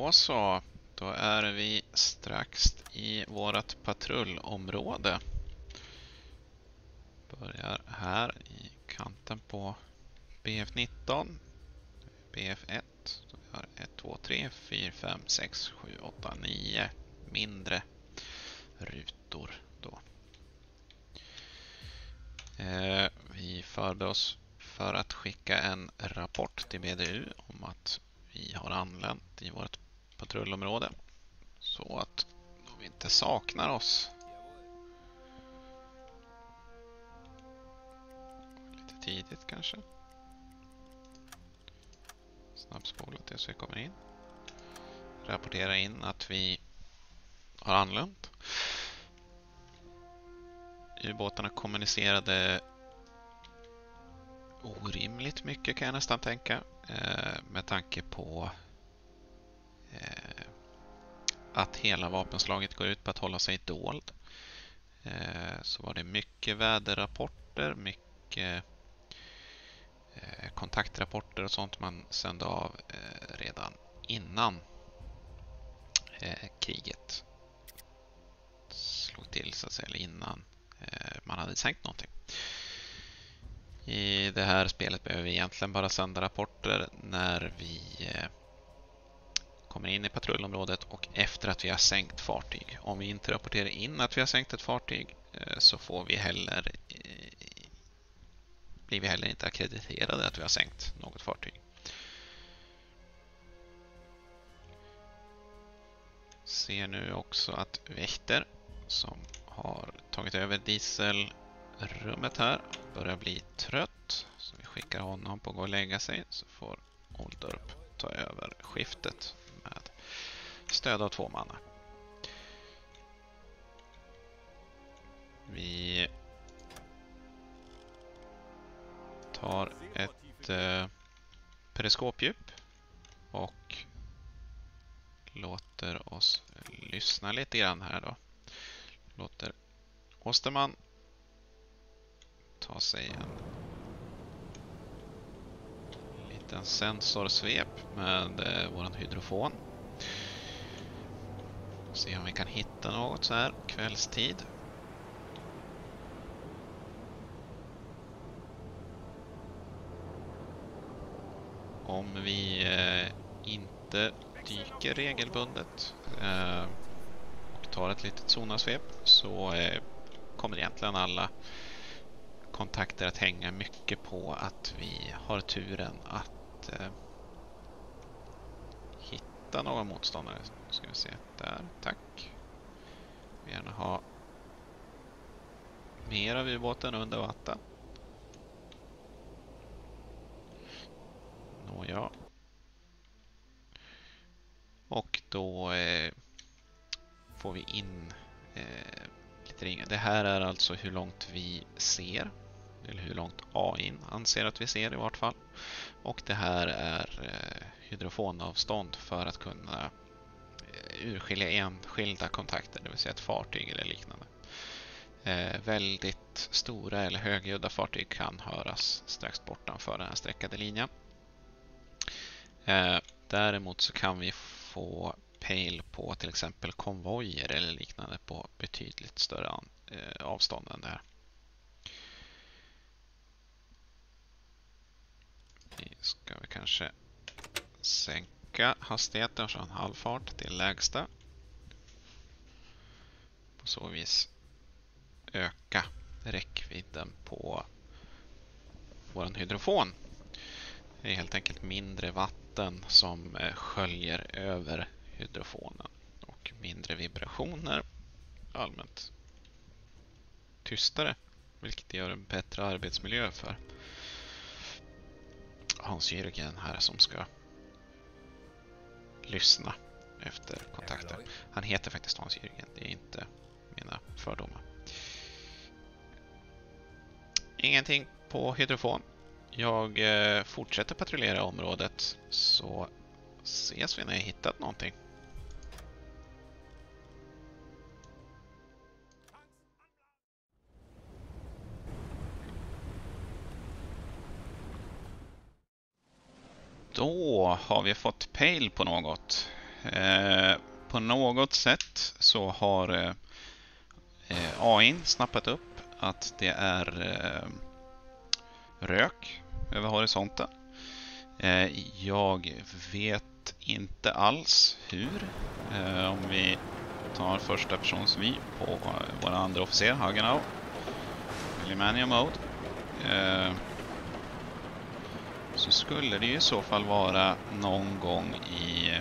Så, då är vi strax i vårt patrullområde. Börjar här i kanten på BF19, BF1, så vi har 1, 2, 3, 4, 5, 6, 7, 8, 9 mindre rutor då. Vi förbereder oss för att skicka en rapport till BDU om att vi har anlänt i vårt patrullområde så att de inte saknar oss. Lite tidigt kanske. Snabbspola tills vi kommer in. Rapportera in att vi har anlänt. Ubåtarna kommunicerade orimligt mycket kan jag nästan tänka. Med tanke på att hela vapenslaget går ut på att hålla sig dold. Så var det mycket väderrapporter, mycket kontaktrapporter och sånt man sände av redan innan kriget slog till så att säga, eller innan man hade sänkt någonting. I det här spelet behöver vi egentligen bara sända rapporter när vi kommer in i patrullområdet och efter att vi har sänkt fartyg. Om vi inte rapporterar in att vi har sänkt ett fartyg så blir vi heller inte akkrediterade att vi har sänkt något fartyg. Ser nu också att Wächter som har tagit över dieselrummet här börjar bli trött. Så vi skickar honom på att gå och lägga sig så får Oldorp ta över skiftet med stöd av 2 mannar. Vi tar ett periskopdjup och låter oss lyssna lite grann här då. Låter Osterman ta sig en liten sensorsvep med våran hydrofon. Se om vi kan hitta något så här kvällstid. Om vi inte dyker regelbundet och tar ett litet sonarsvep så kommer egentligen alla kontakter att hänga mycket på att vi har turen att hitta någon motståndare. Ska vi se där, tack. Vi gärna ha mer av ubåten under vatten. Nåja. Och då får vi in lite ringar. Det här är alltså hur långt vi ser. Eller hur långt AI anser att vi ser i vart fall. Och det här är hydrofonavstånd för att kunna urskilja enskilda kontakter. Det vill säga ett fartyg eller liknande. Väldigt stora eller högljudda fartyg kan höras strax bortanför den här streckade linjen. Däremot så kan vi få pejl på till exempel konvojer eller liknande på betydligt större avstånd än det här. Vi ska vi kanske sänka hastigheten från halvfart till lägsta. På så vis öka räckvidden på vår hydrofon. Det är helt enkelt mindre vatten som sköljer över hydrofonen och mindre vibrationer, allmänt tystare, vilket gör en bättre arbetsmiljö för Hans-Jürgen här som ska lyssna efter kontakter. Han heter faktiskt Hans-Jürgen, det är inte mina fördomar. Ingenting på hydrofon. Jag fortsätter patrullera området så ses vi när jag hittat någonting. Då har vi fått pejl på något. På något sätt så har AI:n snappat upp att det är rök över horisonten. Jag vet inte alls hur. Om vi tar första persons vy på vår andra officer, Hagenau. Limania mode. Så skulle det ju i så fall vara någon gång i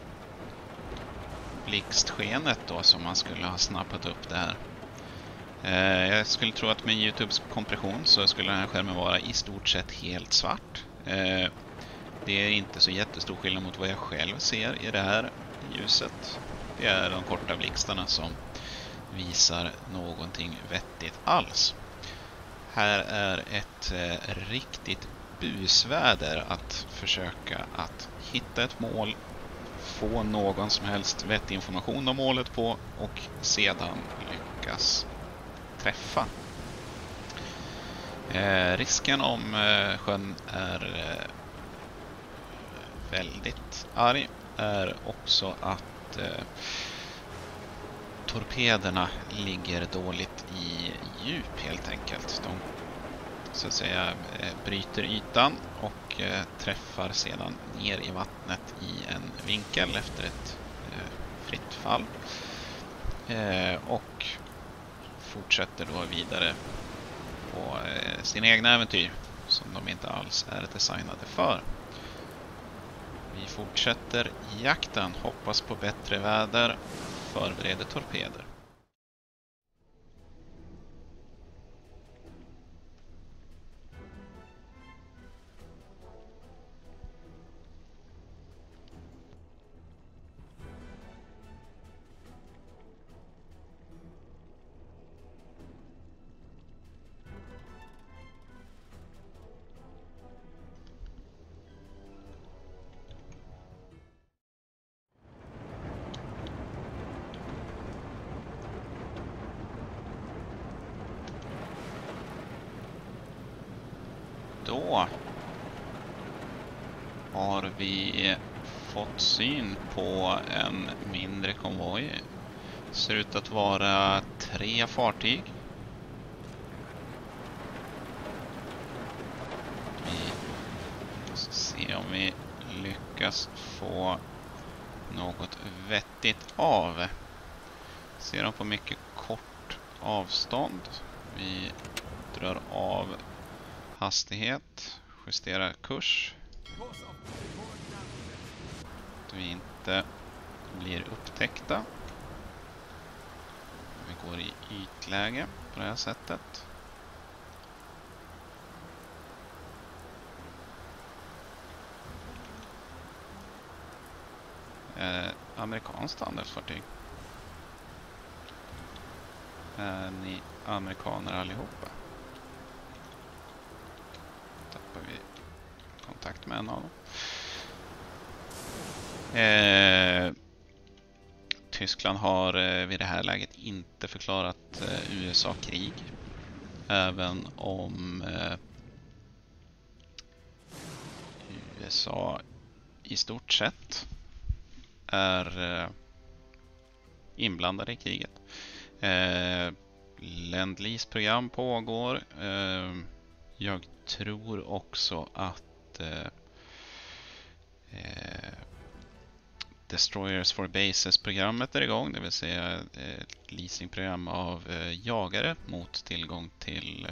blixtskenet då som man skulle ha snappat upp det här. Jag skulle tro att med YouTubes kompression så skulle den här skärmen vara i stort sett helt svart. Det är inte så jättestor skillnad mot vad jag själv ser i det här ljuset. Det är de korta blixtarna som visar någonting vettigt alls. Här är ett riktigt busväder att försöka att hitta ett mål, få någon som helst vettig information om målet på och sedan lyckas träffa. Risken om sjön är väldigt arg är också att torpederna ligger dåligt i djup helt enkelt. De så att säga bryter ytan och träffar sedan ner i vattnet i en vinkel efter ett fritt fall. Och fortsätter då vidare på sina egna äventyr som de inte alls är designade för. Vi fortsätter jakten, hoppas på bättre väder, förbereder torpeder. Då har vi fått syn på en mindre konvoj. Ser ut att vara 3 fartyg. Vi ska se om vi lyckas få något vettigt av. Ser dem på mycket kort avstånd. Vi drar av hastighet, justera kurs. Att vi inte blir upptäckta. Vi går i ytläge på det här sättet. Amerikanskt standardfartyg. Är ni amerikaner allihopa? Tappar vi kontakt med en av dem. Tyskland har vid det här läget inte förklarat USA krig. Även om USA i stort sett är inblandade i kriget. Lend-lease-program pågår. Jag tror också att Destroyers for Bases-programmet är igång, det vill säga ett leasingprogram av jagare mot tillgång till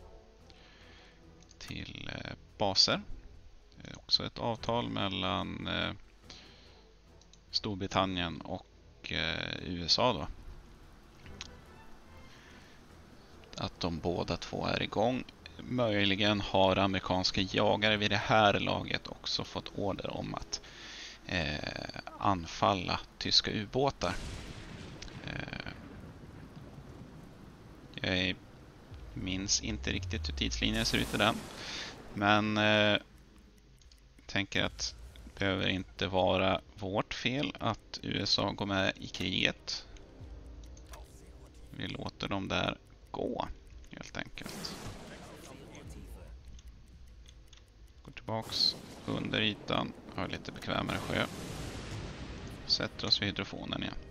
baser. Också ett avtal mellan Storbritannien och USA då. Att de båda två är igång. Möjligen har amerikanska jagare vid det här laget också fått order om att anfalla tyska ubåtar. Jag minns inte riktigt hur tidslinjen ser ut i den. Men tänker att det behöver inte vara vårt fel att USA går med i kriget. Vi låter dem där gå helt enkelt. Går tillbaks under ytan, har lite bekvämare sjö. sätter oss vid hydrofonen igen.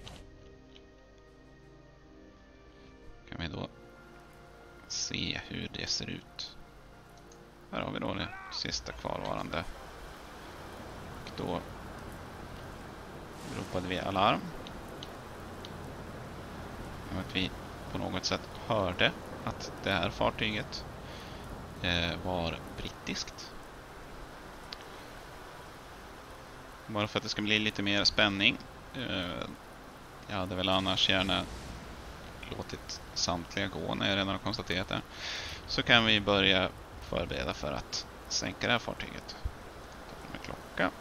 Kan vi då se hur det ser ut. Här har vi då det sista kvarvarande. Och då ropade vi alarm. Att vi på något sätt hörde att det här fartyget var brittiskt. Bara för att det ska bli lite mer spänning. Jag hade väl annars gärna låtit samtliga gå när jag redan har konstaterat det. Så kan vi börja förbereda för att sänka det här fartyget. Med klocka.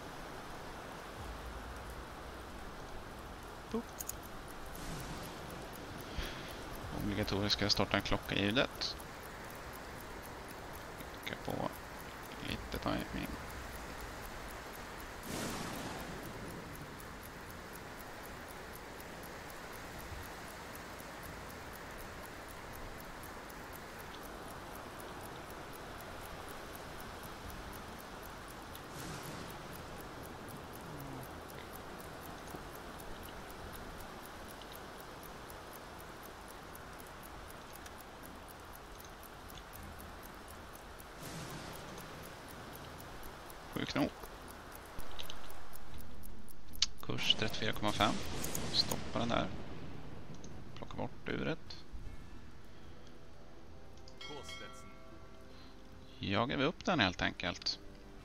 Obligatoriska starta en klocka-ljudet. Trycka på lite timing. Knop. Kurs 34,5. Stoppa den där. Plocka bort uret. Jagar vi upp den helt enkelt.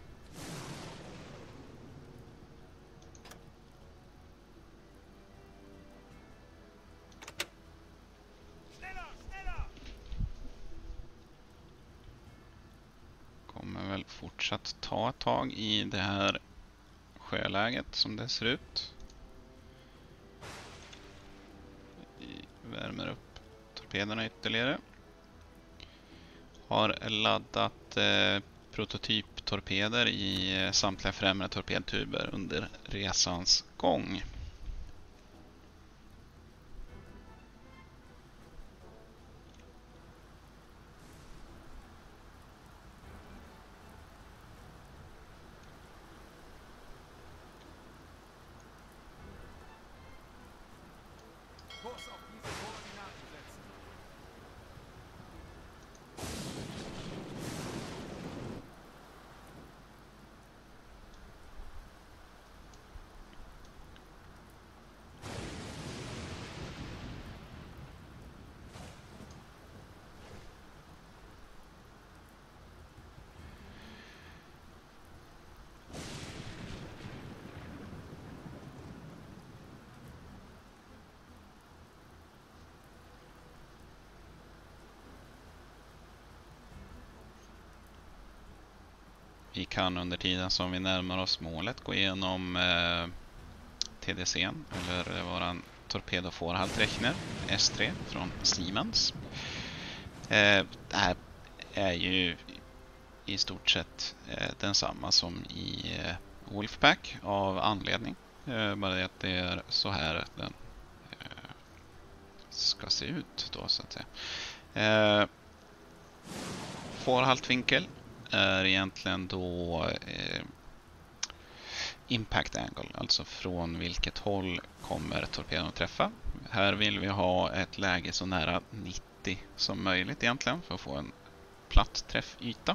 Kommer väl fortsatt ta ett tag i det här sjöläget som det ser ut. Vi värmer upp torpederna ytterligare. Har laddat prototyptorpeder i samtliga främre torpedtuber under resans gång. Vi kan under tiden som vi närmar oss målet gå igenom TDC:n, eller våran torpedofårhaltrechner S3 från Siemens. Det här är ju i stort sett densamma som i Wolfpack av anledning. Bara det att det är så här den ska se ut då, så att säga. Fårhaltvinkel är egentligen då impact angle, alltså från vilket håll kommer torpedon att träffa. Här vill vi ha ett läge så nära 90 som möjligt egentligen för att få en platt träffyta.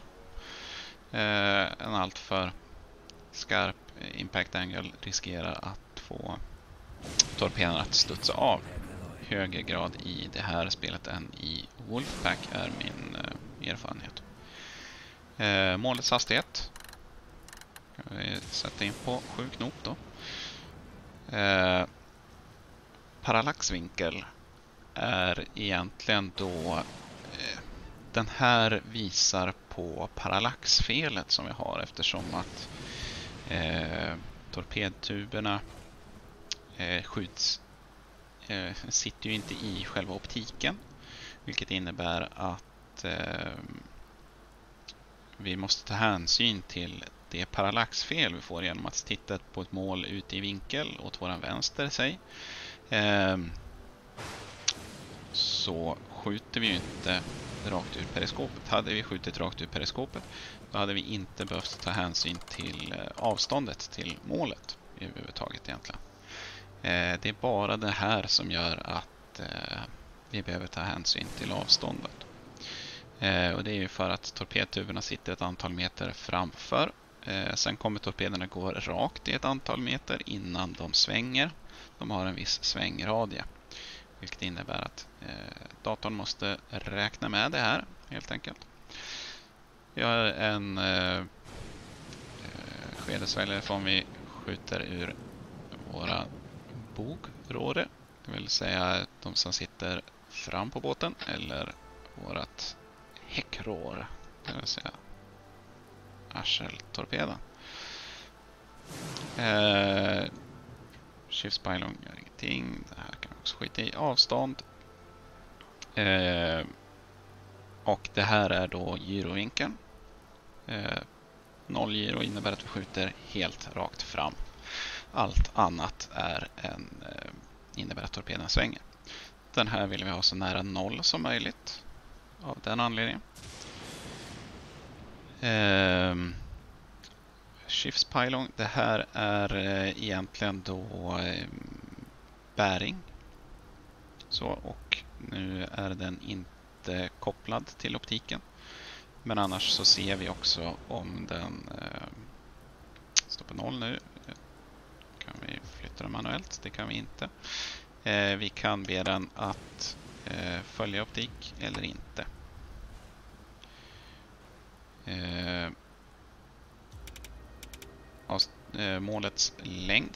En alltför skarp impact angle riskerar att få torpedon att studsa av högre grad i det här spelet än i Wolfpack är min erfarenhet. Målets hastighet kan vi sätta in på 7 knop då. Parallaxvinkel är egentligen då den här visar på parallaxfelet som vi har, eftersom att torpedtuberna skjuts sitter ju inte i själva optiken, vilket innebär att vi måste ta hänsyn till det parallaxfel vi får genom att titta på ett mål ute i vinkel åt våran vänster, säg. Så skjuter vi ju inte rakt ur periskopet. Hade vi skjutit rakt ur periskopet, då hade vi inte behövt ta hänsyn till avståndet till målet överhuvudtaget egentligen. Det är bara det här som gör att vi behöver ta hänsyn till avståndet. Och det är ju för att torpedtuberna sitter ett antal meter framför. Sen kommer torpederna gå rakt i ett antal meter innan de svänger. De har en viss svängradie. Vilket innebär att datorn måste räkna med det här helt enkelt. Vi har en skedesväljare från vi skjuter ur våra bogråde. Det vill säga de som sitter fram på båten eller vårat häckrår. Det vill säga arseltorpeden. Shiftspylon gör ingenting. Det här kan vi också skita i. Avstånd. Och det här är då gyrovinkeln. 0 gyro innebär att vi skjuter helt rakt fram. Allt annat är innebär att torpeden svänger. Den här vill vi ha så nära 0 som möjligt. Av den anledningen. Shiftspylon. Det här är egentligen då bäring. Så, och nu är den inte kopplad till optiken. Men annars så ser vi också om den står på 0 nu. Kan vi flytta den manuellt? Det kan vi inte. Vi kan be den att följa optik eller inte. Målets längd.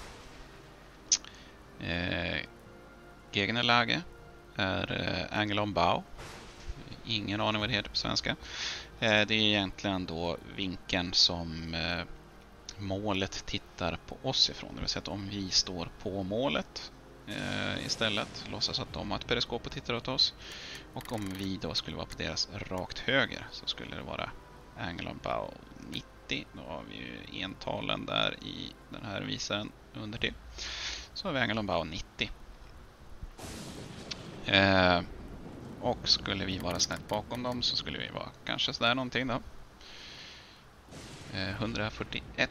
Gegnerlage är angle on bow. Ingen aning vad det heter på svenska. Det är egentligen då vinkeln som målet tittar på oss ifrån. Det vill säga att om vi står på målet istället, låtsas att de har ett periskop och tittar åt oss. Och om vi då skulle vara på deras rakt höger så skulle det vara angle on bow 90. Då har vi ju entalen där i den här visaren under till. Så har vi angle on bow 90. Och skulle vi vara snett bakom dem så skulle vi vara kanske sådär någonting då. 141.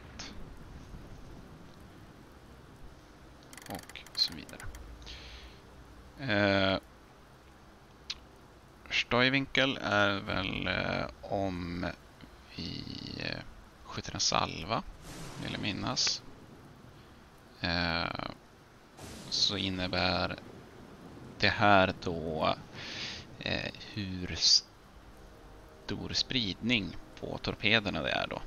Och så vidare. Steuervinkel är väl om vi skjuter en salva, vill jag minnas. Så innebär det här då hur stor spridning på torpederna det är då.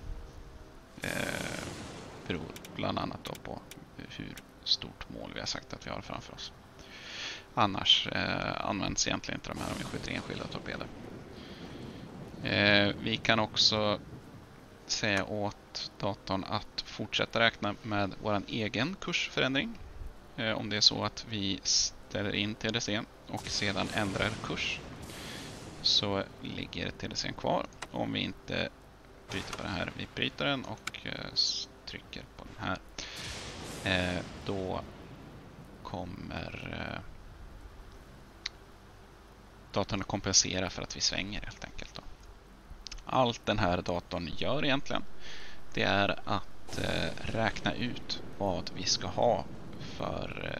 Beror bland annat då på hur stort mål vi har sagt att vi har framför oss. Annars används egentligen inte de här om vi skjuter enskilda torpeder. Vi kan också säga åt datorn att fortsätta räkna med vår egen kursförändring. Om det är så att vi ställer in TDC och sedan ändrar kurs så ligger TDC kvar. Om vi inte bryter på den här, vi bryter den och trycker på den här. Då kommer datorn att kompensera för att vi svänger helt enkelt. Då. Allt den här datorn gör egentligen, det är att räkna ut vad vi ska ha för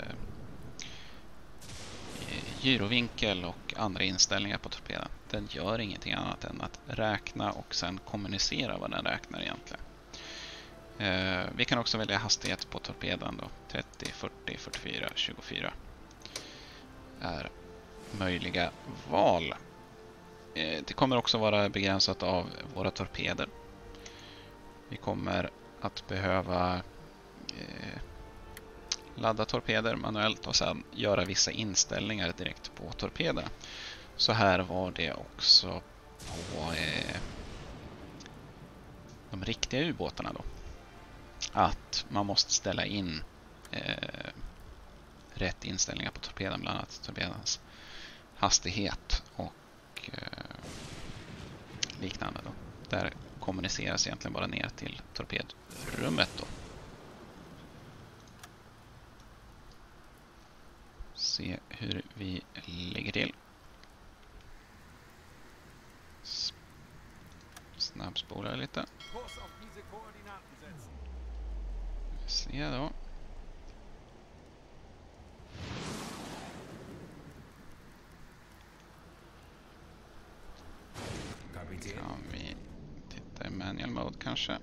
gyrovinkel och andra inställningar på torpeden. Den gör ingenting annat än att räkna och sen kommunicera vad den räknar egentligen. Vi kan också välja hastighet på torpeden då. 30, 40, 44, 24 är möjliga val. Det kommer också vara begränsat av våra torpeder. Vi kommer att behöva ladda torpeder manuellt och sedan göra vissa inställningar direkt på torpeden. Så här var det också på de riktiga ubåtarna då. Att man måste ställa in rätt inställningar på torpeden, bland annat torpedens hastighet och liknande då. Där kommuniceras egentligen bara ner till torpedrummet då. Se hur vi ligger till. Snabbspola lite. Se då. payload kanske.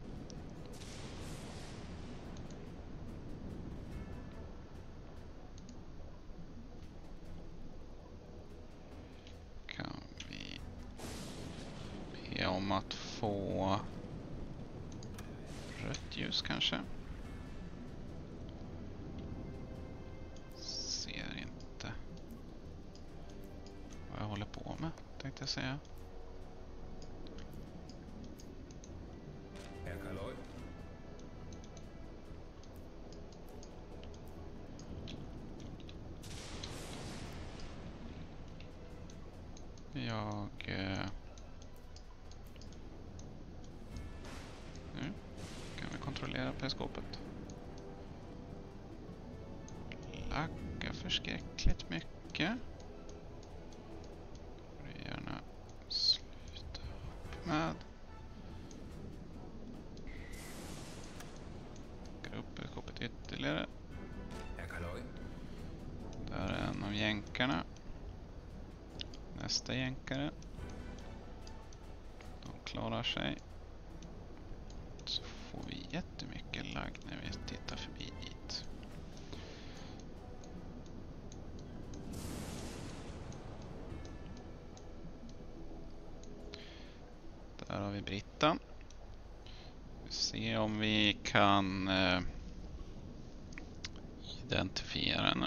Kan vi be om att få rött ljus kanske? Ser inte vad jag håller på med, tänkte jag säga. Nu kan vi kontrollera periskopet. Laggar förskräckligt mycket. Det gärna sluta upp med. Ska upp periskopet ytterligare. Där är en av jänkarna. Nästa jänkare. De klarar sig. Så får vi jättemycket lagg när vi tittar förbi dit. Där har vi Brittan. Vi ser om vi kan identifiera henne.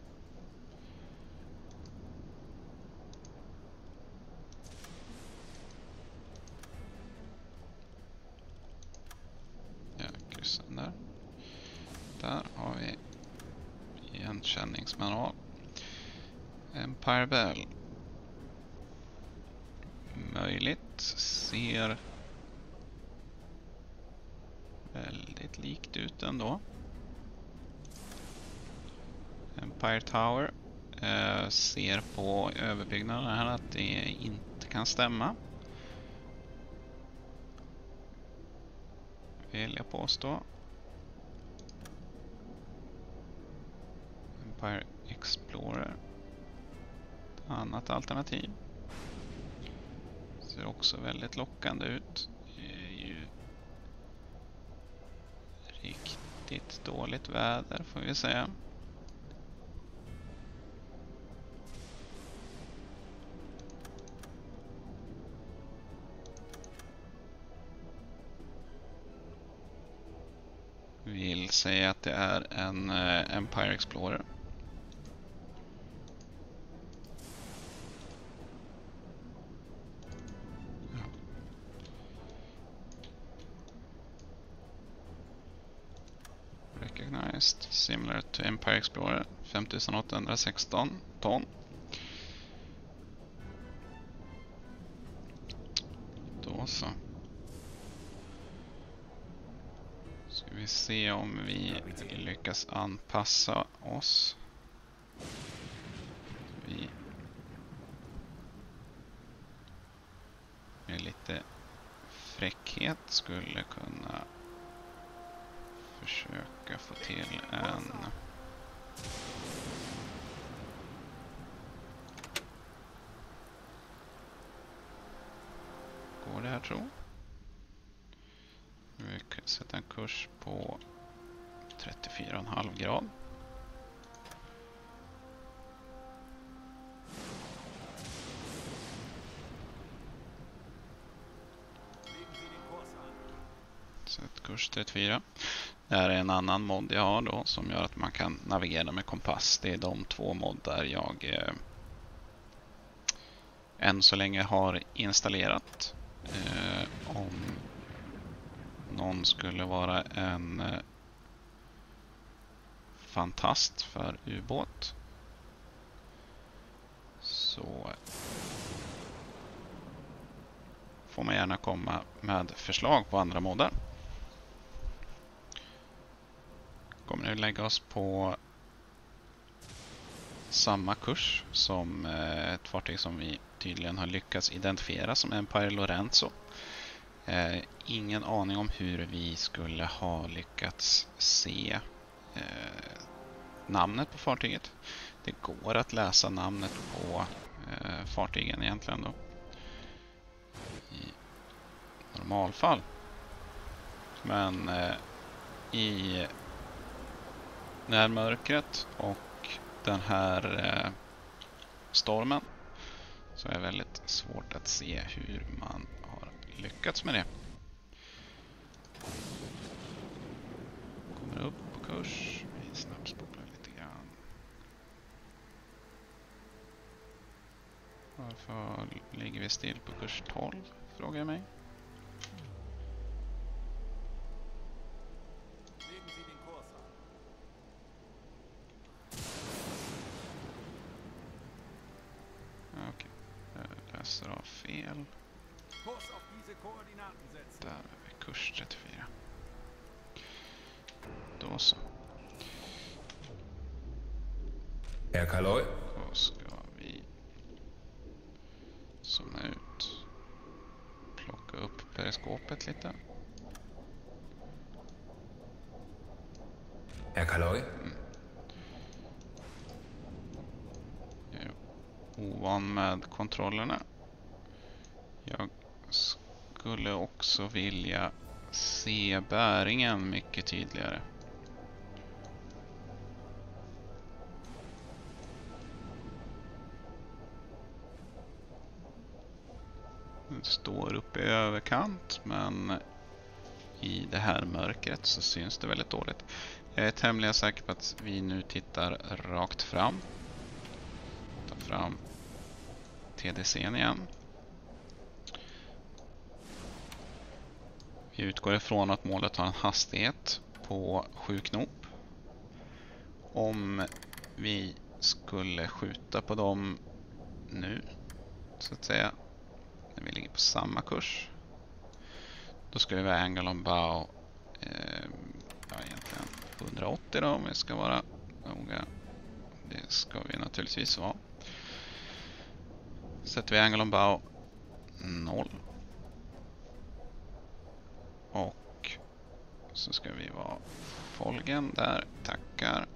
Där har vi igenkänningsmanual. Empire Bell. Möjligt. Ser väldigt likt ut ändå. Empire Tower. Ser på överbyggnaden här att det inte kan stämma. Vill jag påstå. Empire Explorer. Ett annat alternativ. Ser också väldigt lockande ut. Det är ju riktigt dåligt väder får vi säga. Vill säga att det är en Empire Explorer. Recognized, similar to Empire Explorer, 5816 ton. Då så. Ska vi se om vi lyckas anpassa oss. Vi med lite fräckhet skulle kunna försöka få till en går det här tro? Vi kan sätta en kurs på 34,5 grad. Sätt kurs 34. Det här är en annan mod jag har då som gör att man kan navigera med kompass. Det är de två moddar jag än så länge har installerat. Om någon skulle vara en fantast för ubåt så får man gärna komma med förslag på andra moddar. Kommer nu lägga oss på samma kurs som ett fartyg som vi tydligen har lyckats identifiera som Empire Lorenzo. Ingen aning om hur vi skulle ha lyckats se namnet på fartyget. Det går att läsa namnet på fartygen egentligen då. I normalfall. Men i närmörkret och den här stormen så är det väldigt svårt att se hur man har lyckats med det. Kommer upp på kurs. Vi snabbspolar lite grann. Varför ligger vi still på kurs 12? Frågar jag mig. Okej, jag läser av fel. Där är vi kurs 34. Då så. Herr Kaloj. Då ska vi zooma ut. Plocka upp periskopet lite. Herr Kaloj. Jag är ovan med kontrollerna. Jag skulle också vilja se bäringen mycket tydligare. Den står uppe i överkant, men i det här mörkret så syns det väldigt dåligt. Jag är tämligen säker på att vi nu tittar rakt fram. Ta fram TDC:n igen. Vi utgår ifrån att målet har en hastighet på 7 knop. Om vi skulle skjuta på dem nu, så att säga, när vi ligger på samma kurs, då skulle vi ha angle on bow egentligen 180 då, om vi ska vara noga. Det ska vi naturligtvis vara. Sätter vi angle on bow 0. Och så ska vi vara folgen där, tackar.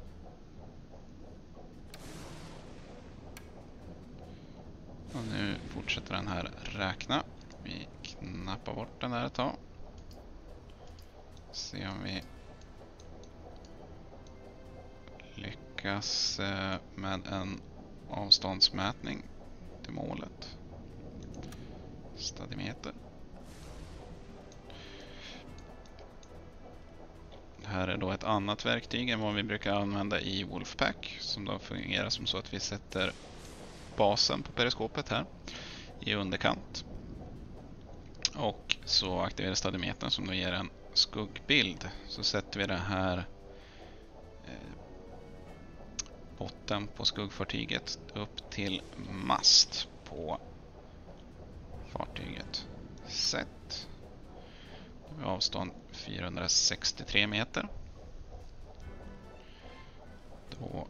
Och nu fortsätter den här räkna. Vi knappar bort den där ett tag. Se om vi lyckas med en avståndsmätning till målet. Stadimeter. Det här är då ett annat verktyg än vad vi brukar använda i Wolfpack, som då fungerar som så att vi sätter basen på periskopet här i underkant. Och så aktiverar stadimetern som då ger en skuggbild. Så sätter vi den här botten på skuggfartyget upp till mast på fartyget. Sätt. Avstånd 463 meter. Då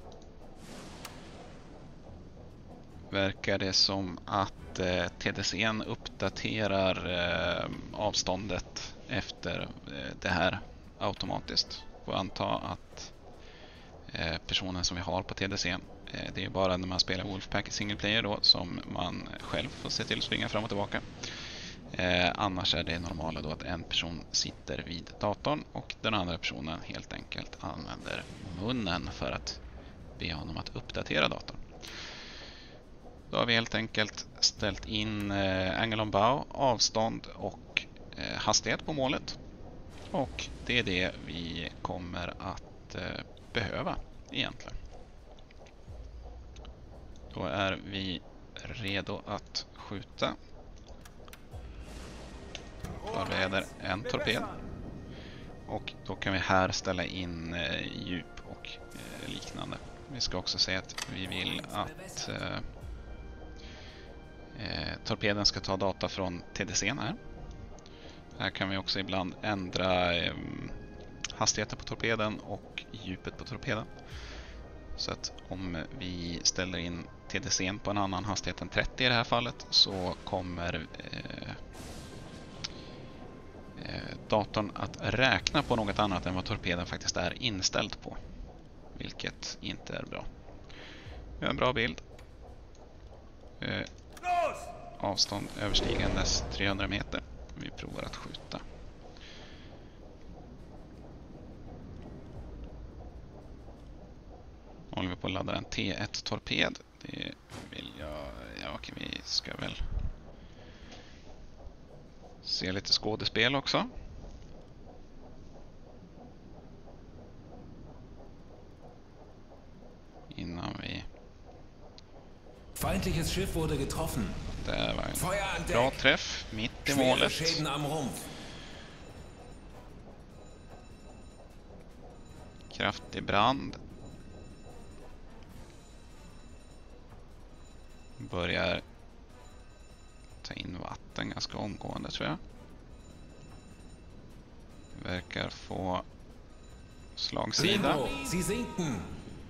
verkar det som att TDC:n uppdaterar avståndet efter det här automatiskt. Får anta att personen som vi har på TDC:n, det är bara när man spelar Wolfpack i single player då som man själv får se till att springa fram och tillbaka. Annars är det normala då att en person sitter vid datorn och den andra personen helt enkelt använder munnen för att be honom att uppdatera datorn. Då har vi helt enkelt ställt in angle on bow, avstånd och hastighet på målet. Och det är det vi kommer att behöva egentligen. Då är vi redo att skjuta. Förbereder en torped. Och då kan vi här ställa in djup och liknande. Vi ska också säga att vi vill att torpeden ska ta data från TDC:n här. Här kan vi också ibland ändra hastigheten på torpeden och djupet på torpeden. Så att om vi ställer in TDC:n på en annan hastighet än 30 i det här fallet, så kommer datorn att räkna på något annat än vad torpeden faktiskt är inställd på. Vilket inte är bra. Vi har en bra bild. Avstånd överstigandes 300 meter. Vi provar att skjuta. på att ladda en T1-torped. Det vill jag... Ja, okej, vi ska väl se lite skådespel också. Innan vi... Feindliches Schiff wurde getroffen. Det var en Feuer an bra Deck. träff mitt i Schwere målet. Schäden am Rumpf. Kraftig brand. Börjar ta in vatten ganska omgående, tror jag. Verkar få slagsida. Ringo, Sie sinken.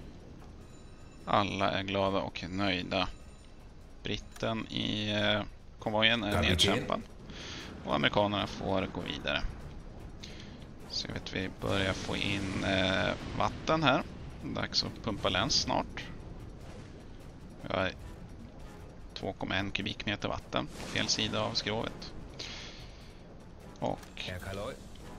Alla är glada och nöjda. Britten i konvojen är nedkämpad. Och amerikanerna får gå vidare. Så jag vet att vi börjar få in vatten här. Dags att pumpa läns snart. Vi har 2,1 kubikmeter vatten på fel sida av skrovet. Och Herr Kaloy.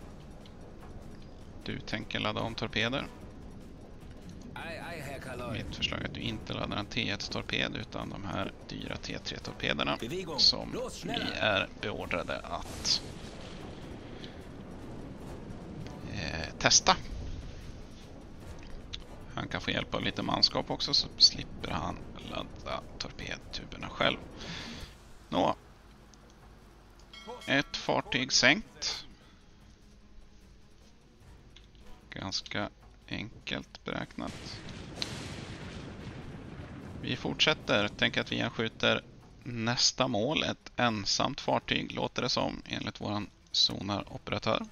du tänker ladda om torpeder. Ei, ei, Herr Kaloy. Mitt förslag är att du inte laddar en T1-torped utan de här dyra T3-torpederna Bewegung. som Los, vi schneller. är beordrade att testa. Han kan få hjälp av lite manskap också, så slipper han ladda torpedtuberna själv. Nå. Ett fartyg sänkt. Ganska enkelt beräknat. Vi fortsätter. Tänk att vi skjuter nästa mål. Ett ensamt fartyg låter det som enligt våran sonaroperatör.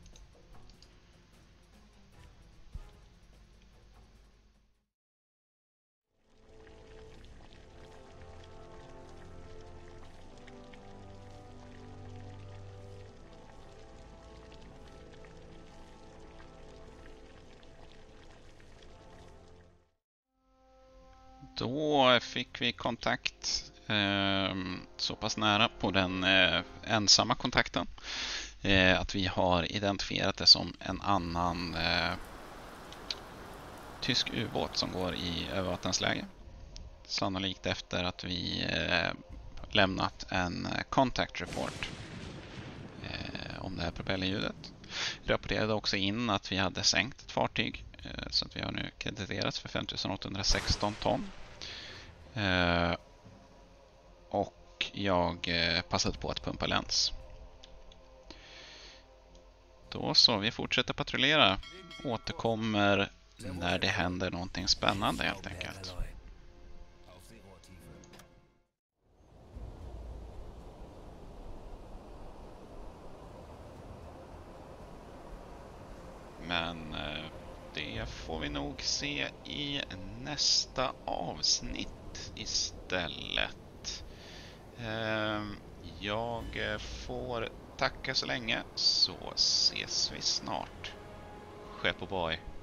Då fick vi kontakt så pass nära på den ensamma kontakten att vi har identifierat det som en annan tysk ubåt som går i övervattensläge. Sannolikt efter att vi lämnat en contact report om det här propellerljudet. Vi rapporterade också in att vi hade sänkt ett fartyg så att vi har nu krediterats för 5816 ton. Och jag passade på att pumpa läns. Då så, vi fortsätter patrullera. Återkommer när det händer någonting spännande helt enkelt. Men det får vi nog se i nästa avsnitt istället. Jag får tacka så länge, så ses vi snart. Skepp och boy.